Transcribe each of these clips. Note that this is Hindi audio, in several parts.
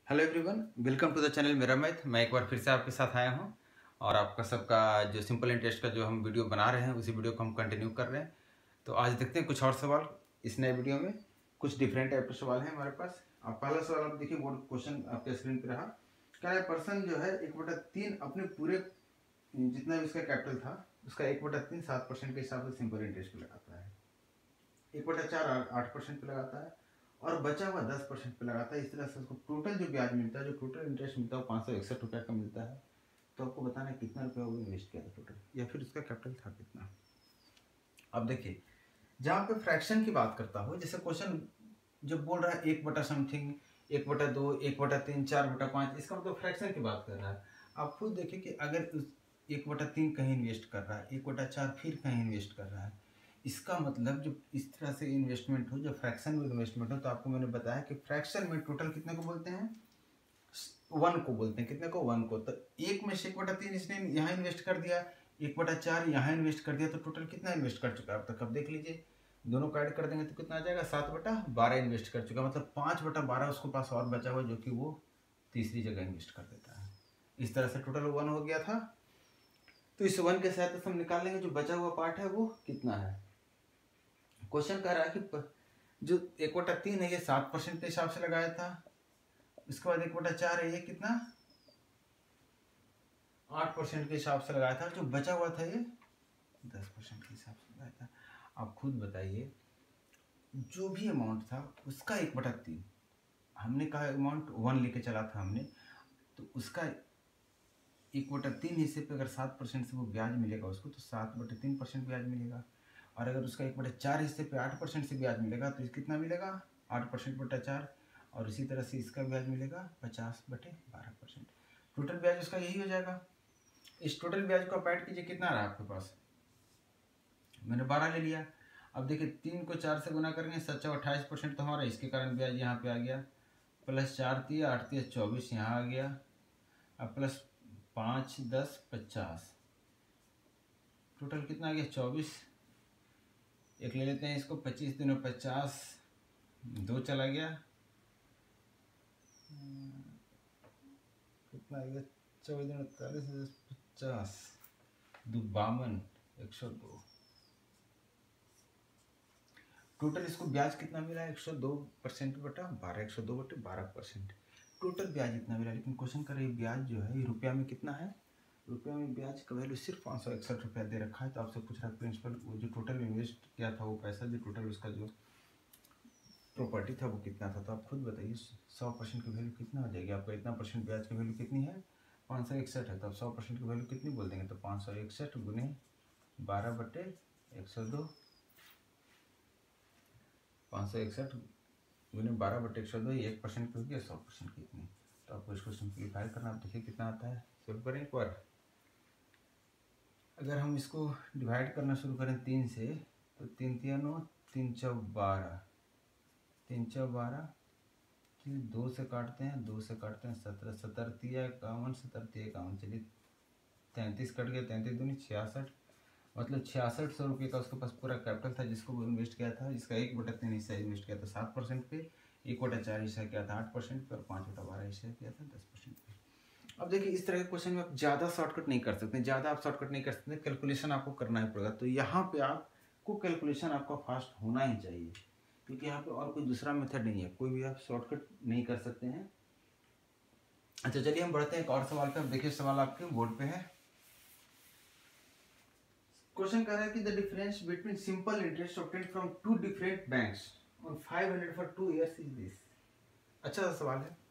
Hello everyone, welcome to the channel मेरा मैथ। मैं एक बार फिर से आपके साथ आया हूं और आपका सबका जो सिंपल इंटरेस्ट का जो हम वीडियो बना रहे हैं उसी वीडियो को हम कंटिन्यू कर रहे हैं। तो आज देखते हैं कुछ और सवाल इस नए वीडियो में। कुछ डिफरेंट टाइप के सवाल हैं हमारे पास। आप पहला सवाल आप देखिए, बोर्ड क्वेश्चन आपके स्क्रीन पर रहा। क्या है, पर्सन जो है 1/3 अपने पूरे जितना भी उसका कैपिटल था उसका 1/3 7% के हिसाब से सिंपल इंटरेस्ट पे लगाता है। 1/4 8% पे लगाता है और बचा हुआ 10% पे लगाता है। इस तरह से उसको टोटल जो ब्याज मिलता है, जो टोटल इंटरेस्ट मिलता है वो 561 रुपये का मिलता है। तो आपको बताना है कितना रुपया वो इन्वेस्ट किया था टोटल, या फिर उसका कैपिटल था कितना। अब देखिए, जहाँ पे फ्रैक्शन की बात करता हो, जैसे क्वेश्चन जब बोल रहा है 1 समथिंग, 1/2, 1/3, 4/5, इसका मतलब फ्रैक्शन की बात कर रहा है। आप खुद देखिए कि अगर उस 1/3 कहीं इन्वेस्ट कर रहा है, 1/4 फिर कहीं इन्वेस्ट कर रहा है, इसका मतलब जो इस तरह से इन्वेस्टमेंट हो, जो फ्रैक्शन में इन्वेस्टमेंट हो, तो आपको मैंने बताया कि फ्रैक्शन में टोटल कितने को बोलते हैं, 1 को बोलते हैं। कितने को, 1 को। तो एक में से 1/3 इसने यहाँ इन्वेस्ट कर दिया, 1/4 यहाँ इन्वेस्ट कर दिया, तो टोटल कितना इन्वेस्ट कर चुका है अब तक। अब देख लीजिए, दोनों का ऐड कर देंगे तो कितना आ जाएगा, 7/12 इन्वेस्ट कर चुका, मतलब 5/12 उसको पास और बचा हुआ, जो कि वो तीसरी जगह इन्वेस्ट कर देता है। इस तरह से टोटल 1 हो गया था। तो इस 1 के साथ हम निकाल लेंगे जो बचा हुआ पार्ट है वो कितना है। क्वेश्चन कह रहा है कि जो 1/3 है ये 7% के हिसाब से लगाया था, इसके बाद 1/4 है ये कितना 8% के हिसाब से लगाया था, जो बचा हुआ था ये 10% के हिसाब से लगाया था। आप खुद बताइए, जो भी अमाउंट था उसका 1/3, हमने कहा अमाउंट 1 लेके चला था हमने, तो उसका 1/3 हिस्से पे अगर 7% से वो ब्याज मिलेगा उसको, तो 7/3% ब्याज मिलेगा। और अगर उसका 1/4 हिस्से पे 8% से ब्याज मिलेगा तो कितना मिलेगा, 8%/4। और इसी तरह से इसका ब्याज मिलेगा 50/12%। टोटल ब्याज उसका यही हो जाएगा। इस टोटल ब्याज को आप ऐड कीजिए, कितना रहा आपके पास, मैंने 12 ले लिया। अब देखिए 3 को 4 से गुना करेंगे, 7/28% तो हमारा, इसके कारण ब्याज यहाँ पे आ गया, प्लस 4 3 8 3 24 यहाँ आ गया, अब प्लस 5 10 50, टोटल कितना आ गया 24। एक ले लेते हैं इसको, 25 दूनी 50, 2 चला गया, कितना आ गया 24 दूनी 40 50, 2 52 102। टोटल इसको ब्याज कितना मिला, 102%/12, 102/12%। टोटल ब्याज इतना मिला। लेकिन क्वेश्चन कर रही है ब्याज जो है ये रुपया में कितना है, रुपया में ब्याज का वैल्यू सिर्फ 561 रुपया दे रखा है। तो आपसे पूछ रहा है प्रिंसिपल वो जो टोटल इन्वेस्ट किया था, वो पैसा जो टोटल उसका जो प्रॉपर्टी था वो कितना था। तो आप खुद बताइए 100% की वैल्यू कितना हो जाएगी। आपका इतना परसेंट ब्याज की वैल्यू कितनी है, 561 है। तो आप 100% की वैल्यू कितनी बोल देंगे, तो 561 गुने 12/102, 561 गुने 12/102, 1% की होगी, 100% की इतनी। तो आपको इसको सिंप्लीफाई करना, आप देखिए कितना आता है, सोल्व करें एक बार। अगर हम इसको डिवाइड करना शुरू करें 3 से, तो 3 3 9, 3 4 12, 3 4 12, 2 से काटते हैं, 2 से काटते हैं 17, 17 3 51, 17 3 51, चलिए 33 कट गया, 33 दूनी 66, मतलब 6600 रुपये का उसके पास पूरा कैपिटल था जिसको वो इन्वेस्ट किया था, जिसका 1/3 हिस्सा इन्वेस्ट किया था 7% पे, 1/4 हिस्सा किया था 8% पे, और 5/12 हिस्सा किया था 10% पे। अब देखिए इस तरह के क्वेश्चन में आप ज़्यादा शॉर्टकट नहीं कर सकते, ज़्यादा आप शॉर्टकट नहीं कर सकते, कैलकुलेशन आपको करना ही पड़ेगा। तो यहाँ पे आपको कैलकुलेशन आपका फास्ट होना ही चाहिए, क्योंकि यहाँ पे और कोई दूसरा मेथड नहीं है, कोई भी आप शॉर्टकट नहीं कर सकते हैं। अच्छा चलिए हम बढ़ते हैं एक और सवाल पे। देखिए सवाल आपके बोर्ड पे है। क्वेश्चन कह रहा है कि the difference between simple interest obtained from 2 different banks on 500 for 2 years is this. अच्छा सा सवाल है।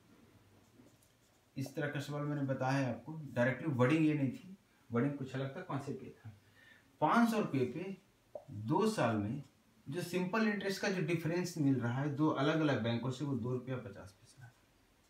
इस तरह का सवाल मैंने बताया है आपको, डायरेक्टली वर्डिंग ये नहीं थी, वर्डिंग कुछ अलग था, कॉन्सेप्ट ये था। 500 रुपये पे 2 साल में जो सिंपल इंटरेस्ट का जो डिफरेंस मिल रहा है दो अलग अलग बैंकों से, वो 2 रुपया 50 पैसा है।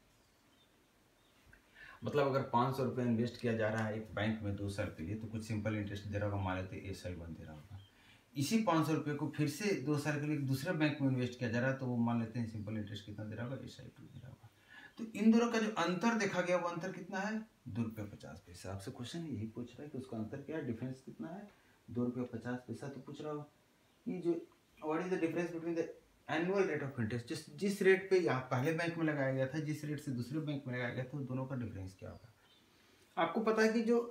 मतलब अगर 500 रुपये इन्वेस्ट किया जा रहा है एक बैंक में 2 साल के लिए, तो कुछ सिंपल इंटरेस्ट दे रहा होगा, मान लेते SI1 दे रहा होगा। इसी 500 रुपये को फिर से 2 साल के लिए दूसरे बैंक में इन्वेस्ट किया जा रहा है, तो वो मान लेते हैं सिंपल इंटरेस्ट कितना दे रहा होगा, SI2 दे रहा होगा। तो इन दोनों का जो अंतर देखा गया वो अंतर कितना है, 2 रुपया 50 पैसा। आपसे क्वेश्चन यही पूछ रहा है कि उसका अंतर क्या है, डिफरेंस कितना है, 2 रुपया 50 पैसा। तो पूछ रहा हो कि जो what is the difference between the annual rate of interest, जिस रेट पे यहाँ पहले बैंक में लगाया गया था, जिस रेट से दूसरे बैंक में लगाया गया था, दोनों का डिफरेंस क्या होगा। आपको पता है कि जो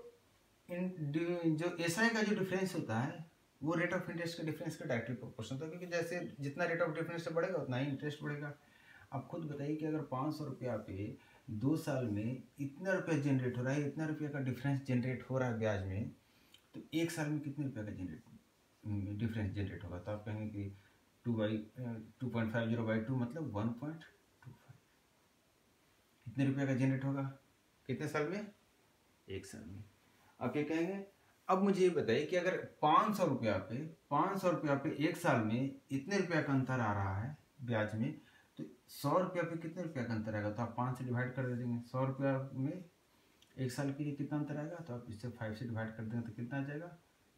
एसआई का जो डिफरेंस होता है वो रेट ऑफ इंटरेस्ट के डिफरेंस का डायरेक्टली प्रोपोर्शनल होता है, क्योंकि जैसे जितना रेट ऑफ डिफरेंस से बढ़ेगा उतना ही इंटरेस्ट बढ़ेगा। आप खुद बताइए कि अगर 500 रुपया पे 2 साल में इतना रुपया जनरेट हो रहा है, इतना रुपया का डिफरेंस जनरेट हो रहा है ब्याज में, तो 1 साल में कितने रुपये का डिफरेंस जनरेट होगा। तो आप कहेंगे कि 2.50/2 मतलब 1.25 कितने रुपये का जनरेट होगा, कितने साल में, 1 साल में। आप ये कहेंगे अब मुझे ये बताइए कि अगर 500 रुपया पे 1 साल में इतने रुपया का अंतर आ रहा है ब्याज में, तो 100 रुपया पे कितने रुपया का अंतर आएगा। तो आप 5 से डिवाइड कर देंगे। 100 रुपया में 1 साल के लिए कितना अंतर आएगा, तो आप इससे 5 से डिवाइड कर देंगे तो कितना आ जाएगा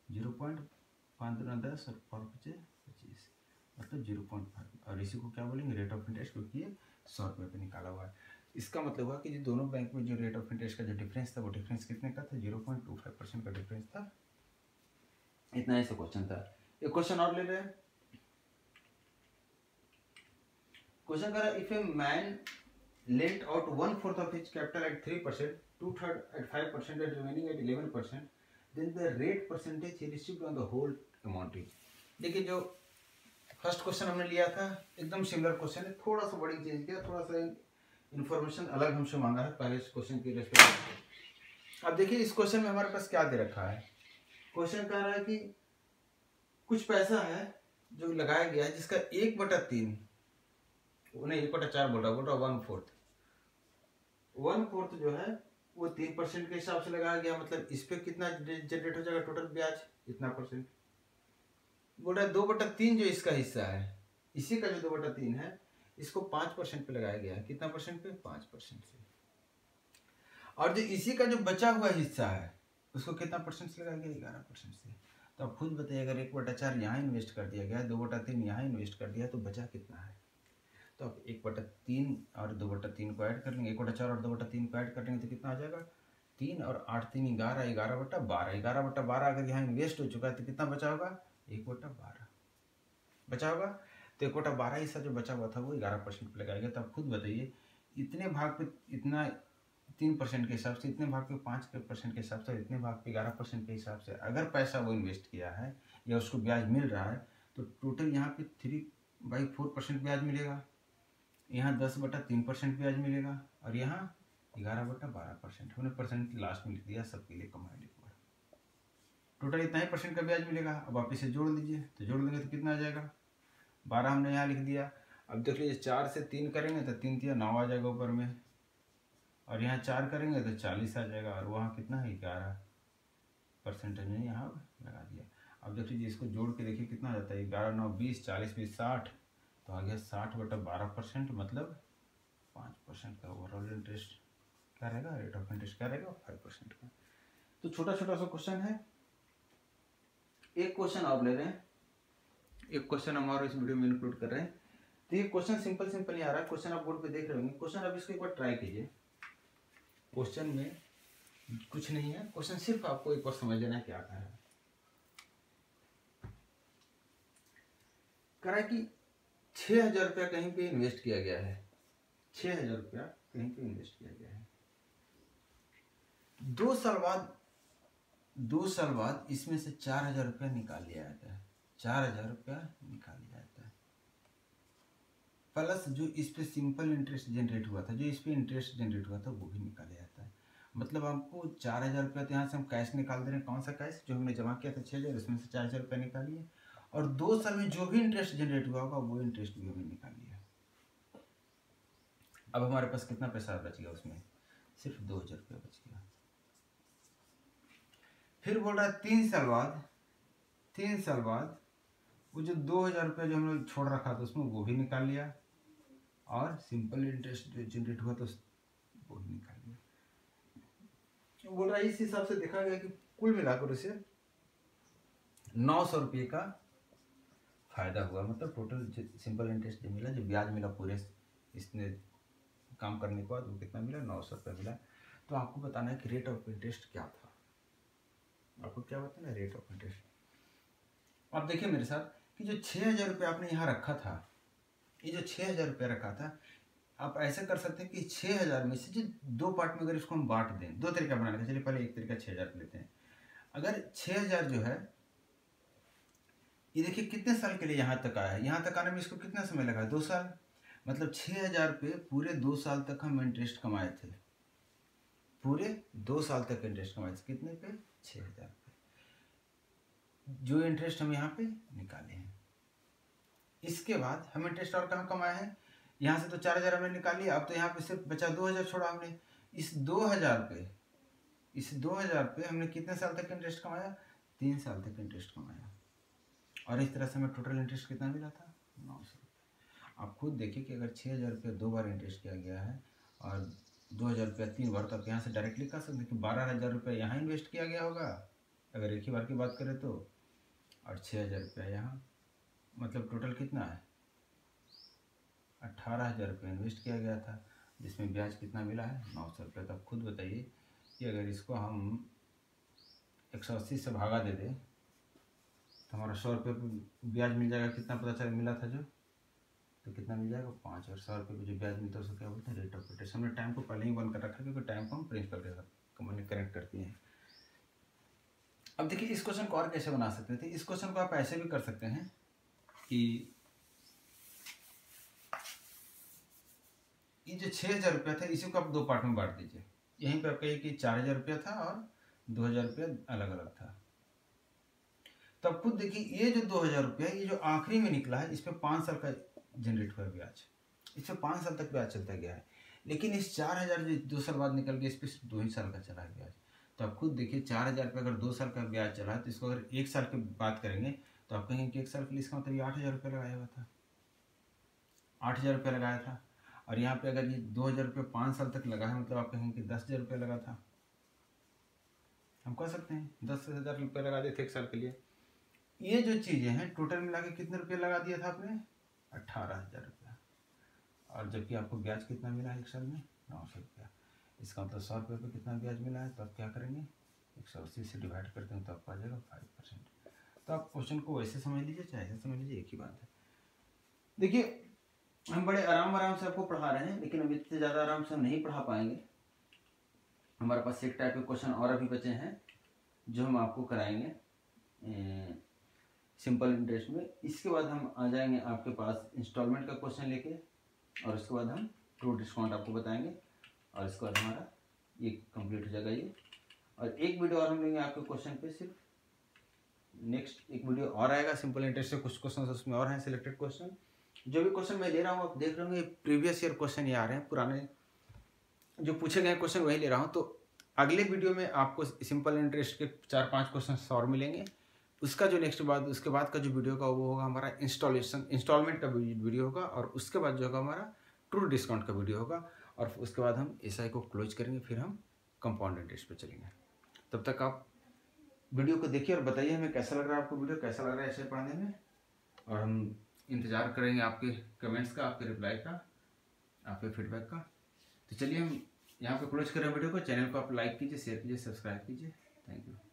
0.5×10 और 4×25 मतलब 0.5। और इसी को क्या बोलेंगे, रेट ऑफ इंटरेस्ट, क्योंकि ये 100 रुपये पे निकाला हुआ है। इसका मतलब हुआ कि जो दोनों बैंक में जो रेट ऑफ इंटरेस्ट का जो डिफरेंस था वो डिफरेंस कितने का था, 0.25% का डिफरेंस था। इतना ऐसा क्वेश्चन था। एक क्वेश्चन और ले रहे हैं। क्वेश्चन कह रहा है if a man lent out 1/4 of his capital at 3%, 2/3 at 5% and remaining at 11%, then the rate percentage he received on the whole amount is। देखिए जो फर्स्ट क्वेश्चन हमने लिया था एकदम सिमिलर क्वेश्चन है, थोड़ा सा वर्डिंग चेंज किया, थोड़ा सा इन्फॉर्मेशन अलग हमसे मांगा है पहले इस क्वेश्चन की रेस्पेक्ट। अब देखिए इस क्वेश्चन में हमारे पास क्या दे रखा है। क्वेश्चन कह रहा है कि कुछ पैसा है जो लगाया गया है जिसका 1/3 उन्हें 1/4 बोल रहा 1/4 जो है वो 3% के हिसाब से लगाया गया। मतलब इस पे कितना जनरेट हो जाएगा टोटल ब्याज, इतना परसेंट। बोल रहा है 2/3 जो इसका हिस्सा है, इसी का जो 2/3 है इसको 5% पे लगाया गया है। कितना परसेंट पे, 5% से। और जो इसी का जो बचा हुआ हिस्सा है उसको कितना परसेंट से लगाया गया, 11% से। तो आप खुद बताइए अगर 1/4 यहाँ इन्वेस्ट कर दिया गया, 2/3 यहाँ इन्वेस्ट कर दिया, तो बचा कितना है। तो आप 1/3 और 2/3 को ऐड कर लेंगे, 1/4 और 2/3 को ऐड कर लेंगे तो कितना आ जाएगा 3 और 8 3 11, 11/12। 11/12 अगर यहाँ इन्वेस्ट हो चुका है तो कितना बचा होगा, 1/12 बचा होगा। तो 1/12 हिस्सा जो बचा हुआ था वो 11% पे लगाएगा। तो आप खुद बताइए इतने भाग पे इतना 3% के हिसाब से, इतने भाग पे 5% के हिसाब से, इतने भाग पे 11% के हिसाब से अगर पैसा वो इन्वेस्ट किया है या उसको ब्याज मिल रहा है, तो टोटल यहाँ पे 3/4% ब्याज मिलेगा, यहाँ 10/3% ब्याज मिलेगा, और यहाँ 11/12%। हमने परसेंट लास्ट में लिख दिया सबके लिए कम्बाइंड एक बार। टोटल इतना ही परसेंट का ब्याज मिलेगा। अब आप इसे जोड़ दीजिए, तो जोड़ देंगे तो कितना आ जाएगा 12 हमने यहाँ लिख दिया। अब देख लीजिए 4 से 3 करेंगे तो 3 3 9 आ जाएगा ऊपर में, और यहाँ 4 करेंगे तो 40 आ जाएगा, और वहाँ कितना है 11% ने यहाँ लगा दिया। अब देख लीजिए इसको जोड़ के देखिए कितना आ जाता है, 11 9 20, 40 20 60, तो आ गया 60/12%, मतलब 5% का ओवरऑल इंटरेस्ट क्या रहेगा, रेट ऑफ इंटरेस्ट क्या रहेगा 5% का। तो छोटा छोटा सा क्वेश्चन है। एक क्वेश्चन और ले रहे हैं, एक क्वेश्चन हम और इस वीडियो में इंक्लूड कर रहे हैं। तो ये क्वेश्चन सिंपल ही आ रहा है। क्वेश्चन आप बोर्ड पे देख रहे होंगे। क्वेश्चन अब इसको एक बार ट्राई कीजिए। क्वेश्चन में कुछ नहीं है, क्वेश्चन सिर्फ आपको एक बार समझ लेना है क्या कह रहा है। कह रहा है कि 6,000 रुपया कहीं पे इन्वेस्ट किया गया है, 6,000 रुपया कहीं पे इन्वेस्ट किया गया है। 2 साल बाद इसमें से 4,000 रुपया निकाल लिया जाता है, 4,000 रुपया निकाल लिया जाता है, प्लस जो इस पे सिंपल इंटरेस्ट जनरेट हुआ था, जो इस पे इंटरेस्ट जनरेट हुआ था वो भी निकाला जाता है। मतलब हमको 4,000 रुपया तो यहाँ से हम कैश निकाल दे रहे हैं। कौन सा कैश, जो हमने जमा किया था 6,000, उसमें से 4,000 रुपया निकालिए, और 2 साल में जो भी इंटरेस्ट जनरेट हुआ होगा वो इंटरेस्ट भी हमें निकाल लिया। अब हमारे पास कितना पैसा बच गया, उसमें सिर्फ 2,000 रुपया बच गया। फिर बोल रहा है 3 साल बाद वो जो 2,000 रुपया जो हमने छोड़ रखा था उसमें वो भी निकाल लिया, और सिंपल इंटरेस्ट जो जनरेट हुआ तो वो भी निकाल लिया। बोल रहा है इस हिसाब से देखा गया कि कुल मिलाकर उसे 900 रुपये का फायदा हुआ। मतलब टोटल सिंपल इंटरेस्ट जो मिला, जो ब्याज मिला पूरे इसने काम करने के बाद वो कितना मिला, 900 रुपये मिला। तो आपको बताना है कि रेट ऑफ इंटरेस्ट क्या था। आपको क्या बताना है, रेट ऑफ इंटरेस्ट। आप देखिए मेरे साथ कि जो 6,000 रुपये आपने यहाँ रखा था, ये जो 6,000 रुपया रखा था, आप ऐसे कर सकते हैं कि 6,000 में से जो 2 पार्ट में अगर इसको हम बांट दें, 2 तरीका बनाने का। चलिए पहले एक तरीका 6,000 लेते हैं। अगर 6,000 जो है, ये देखिए कितने साल के लिए यहाँ तक आया है। यहाँ तक आने में इसको कितना समय लगा? 2 साल। मतलब 6,000 पे पूरे 2 साल तक हम इंटरेस्ट कमाए थे। पूरे 2 साल तक इंटरेस्ट कमाए थे। कितने पे? 6,000 पे। जो इंटरेस्ट हम यहाँ पे निकाले हैं, इसके बाद हम इंटरेस्ट और कहाँ कमाए हैं? यहाँ से तो 4,000 हमने निकाल लिया। अब तो यहाँ पे सिर्फ बचा 2,000 छोड़ा हमने। इस 2,000 पे हमने कितने साल तक इंटरेस्ट कमाया? 3 साल तक इंटरेस्ट कमाया। और इस तरह से हमें टोटल इंटरेस्ट कितना मिला था? 900 रुपये। आप खुद देखिए कि अगर 6,000 रुपये 2 बार इंटरेस्ट किया गया है और 2,000 रुपया 3 बार, तो आप यहाँ से डायरेक्टली कह सकते हैं कि 12,000 रुपये यहाँ इन्वेस्ट किया गया होगा अगर एक ही बार की बात करें तो, और 6,000 रुपया यहाँ। मतलब टोटल कितना है? 18,000 रुपये इन्वेस्ट किया गया था, जिसमें ब्याज कितना मिला है? 900 रुपये। तो आप खुद बताइए कि अगर इसको हम 180 से भागा दे दें तो हमारा 100 रुपये ब्याज मिल जाएगा। कितना पता चला मिला था जो? तो कितना मिल जाएगा? 5। और 100 रुपये को जो ब्याज मिलता है उसको क्या बोलते हैं? Rate of interest. हमने टाइम को पहले ही बंद कर रखा है क्योंकि टाइम को हम प्रिंसिपल के साथ कनेक्ट करती हैं। अब देखिए इस क्वेश्चन को और कैसे बना सकते थे। इस क्वेश्चन को आप ऐसे भी कर सकते हैं कि ये जो 6,000 रुपया था, इसी को आप 2 पार्ट में बांट दीजिए। यहीं पे आप कहिए कि 4,000 रुपया था और 2,000 रुपया अलग अलग था। तो अब खुद देखिए ये जो 2,000 रुपया, ये जो आखिरी में निकला है, इस पे 5 साल का जनरेट हुआ ब्याज। इस पे 5 साल तक ब्याज चलता गया है। लेकिन इस 4,000 जो 2 साल बाद निकल गया, इस पे सिर्फ 2 ही साल का चला है ब्याज। तो आप खुद देखिए 4,000 रुपये अगर 2 साल का ब्याज चला है, तो इसको अगर 1 साल की बात करेंगे तो आप कहेंगे कि 1 साल के लिए इसका मतलब ये 8,000 रुपये लगाया हुआ था। 8,000 रुपये लगाया था। और यहाँ पे अगर ये 2,000 रुपये 5 साल तक लगा है, मतलब आप कहेंगे कि 10,000 रुपये लगा था। हम कह सकते हैं 10,000 रुपये लगा दिए थे 1 साल के लिए। ये जो चीज़ें हैं टोटल मिला के कितने रुपये लगा दिया था आपने? 18,000 रुपया। और जबकि आपको ब्याज कितना मिला है 1 साल में? 900 रुपया। इसका मतलब 100 रुपये पे कितना ब्याज मिला है? तो आप क्या करेंगे? 180 से डिवाइड करते हैं तो आपको आ जाएगा 5%। तो आप क्वेश्चन को वैसे समझ लीजिए चाहे ऐसे समझ लीजिए, एक ही बात है। देखिए हम बड़े आराम से आपको पढ़ा रहे हैं, लेकिन अभी इतने ज़्यादा आराम से हम नहीं पढ़ा पाएंगे। हमारे पास एक टाइप के क्वेश्चन और अभी बचे हैं जो हम आपको कराएंगे सिंपल इंटरेस्ट में। इसके बाद हम आ जाएंगे आपके पास इंस्टॉलमेंट का क्वेश्चन लेके, और उसके बाद हम ट्रू डिस्काउंट आपको बताएंगे, और इसके बाद हमारा ये कंप्लीट हो जाएगा ये। और एक वीडियो और हम लेंगे आपके क्वेश्चन पे, सिर्फ नेक्स्ट एक वीडियो और आएगा सिंपल इंटरेस्ट से। कुछ क्वेश्चन उसमें और हैं सिलेक्टेड क्वेश्चन। जो भी क्वेश्चन मैं ले रहा हूँ आप देख रहे होंगे प्रीवियस ईयर क्वेश्चन ये आ रहे हैं, पुराने जो पूछे गए क्वेश्चन वही ले रहा हूँ। तो अगले वीडियो में आपको सिंपल इंटरेस्ट के 4-5 क्वेश्चन और मिलेंगे। उसका जो उसके बाद का जो वीडियो होगा वो होगा हमारा इंस्टॉलमेंट का वीडियो होगा, और उसके बाद जो होगा हमारा ट्रू डिस्काउंट का वीडियो होगा, और उसके बाद हम एसआई को क्लोज करेंगे, फिर हम कंपाउंड इंटरेस्ट पे चलेंगे। तब तक आप वीडियो को देखिए और बताइए हमें कैसा लग रहा है, आपको वीडियो कैसा लग रहा है ऐसे पढ़ने में, और हम इंतज़ार करेंगे आपके कमेंट्स का, आपके रिप्लाई का, आपके फीडबैक का। तो चलिए हम यहाँ पे क्लोज करें वीडियो को। चैनल को आप लाइक कीजिए, शेयर कीजिए, सब्सक्राइब कीजिए। Thank you.